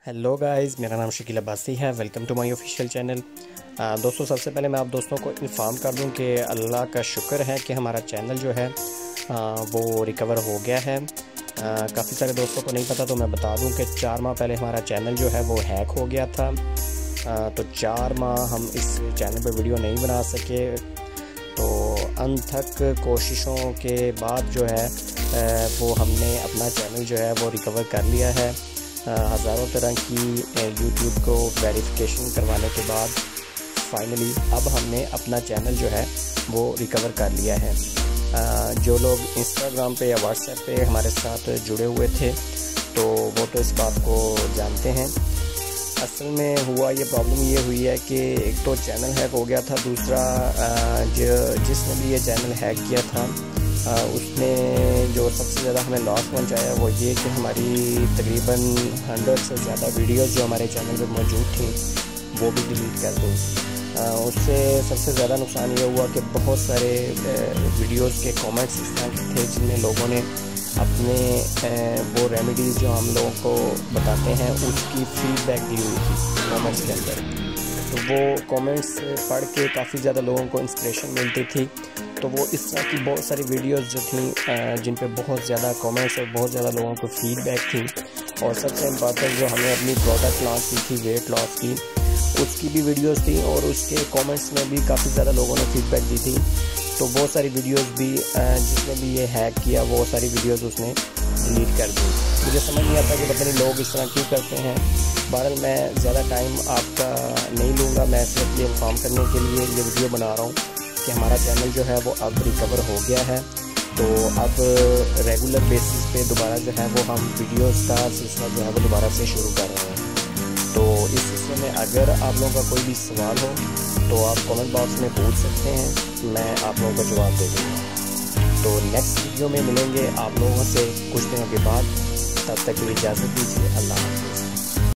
Hello guys, मेरा नाम शकील अब्बासी है। Welcome to my official channel. दोस्तों, सबसे पहले मैं आप दोस्तों को इन्फॉर्म कर दूं कि अल्लाह का शुक्र है कि हमारा चैनल जो है वो रिकवर हो गया है। काफ़ी सारे दोस्तों को नहीं पता, तो मैं बता दूं कि 4 माह पहले हमारा चैनल जो है वो हैक हो गया था। तो 4 माह हम इस चैनल पर वीडियो नहीं बना सके। तो अनथक कोशिशों के बाद जो है वो हमने अपना चैनल जो है वो रिकवर कर लिया है। हज़ारों तरह की यूट्यूब को वेरिफिकेशन करवाने के बाद फाइनली अब हमने अपना चैनल जो है वो रिकवर कर लिया है। जो लोग इंस्टाग्राम पे या व्हाट्सएप पे हमारे साथ जुड़े हुए थे तो वो तो इस बात को जानते हैं। असल में हुआ ये प्रॉब्लम ये हुई है कि एक तो चैनल हैक हो गया था, दूसरा जिसने भी ये चैनल हैक किया था उसने जो सबसे ज़्यादा हमें लॉस पहुंचाया वो ये कि हमारी तकरीबन 100 से ज़्यादा वीडियोस जो हमारे चैनल पे मौजूद थी वो भी डिलीट कर दी। उससे सबसे ज़्यादा नुकसान ये हुआ कि बहुत सारे वीडियोस के कमेंट्स इस तरह के थे जिनमें लोगों ने अपने वो रेमेडीज़ जो हम लोगों को बताते हैं उसकी फीडबैक दी हुई थी कमेंट्स के अंदर। तो वो कमेंट्स पढ़ के काफ़ी ज़्यादा लोगों को इंस्पिरेशन मिलती थी। तो वो इस तरह की बहुत सारी वीडियोस जो थी जिन पे बहुत ज़्यादा कमेंट्स और बहुत ज़्यादा लोगों को फीडबैक थी, और सबसे इम्पॉर्टेंट जो हमें अपनी प्रोडक्ट लॉन्च की थी वेट लॉस की, उसकी भी वीडियोस थी और उसके कमेंट्स में भी काफ़ी ज़्यादा लोगों ने फीडबैक दी थी। तो बहुत सारी वीडियोस भी जिसने भी ये हैक किया वो सारी वीडियोस उसने डिलीट कर दी। मुझे समझ नहीं आता कि पता नहीं लोग इस तरह क्यों करते हैं। बहरहाल मैं ज़्यादा टाइम आपका नहीं लूँगा, मैं सिर्फ ये इन्फॉर्म करने के लिए ये वीडियो बना रहा हूँ कि हमारा चैनल जो है वो अब रिकवर हो गया है। तो अब रेगुलर बेसिस पे दोबारा जो है वो हम वीडियोस का सिलसिला जो है वो दोबारा से शुरू कर रहे हैं। तो इस सिलसिले में अगर आप लोगों का कोई भी सवाल हो तो आप कमेंट बॉक्स में पूछ सकते हैं, मैं आप लोगों को जवाब दे दूँगा। तो नेक्स्ट वीडियो में मिलेंगे आप लोगों से कुछ दिनों के बाद। तब तक के लिए इजाज़त दीजिए। अल्लाह हाफ़िज़।